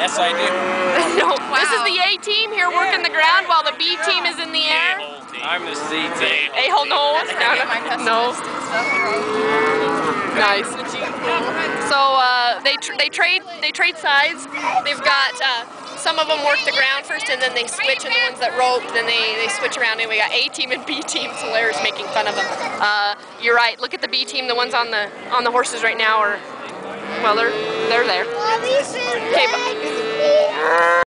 Yes, I do. No. Wow. This is the A team here working the ground while the B team is in the air. I'm the C team. A-hole, no. No. Nice. So they trade sides. They've got some of them work the ground first, and then they switch, and the ones that rope, then they switch around, and we got A team and B team. So Larry's making fun of them. You're right. Look at the B team. The ones on the horses right now are, well, they're there. Okay.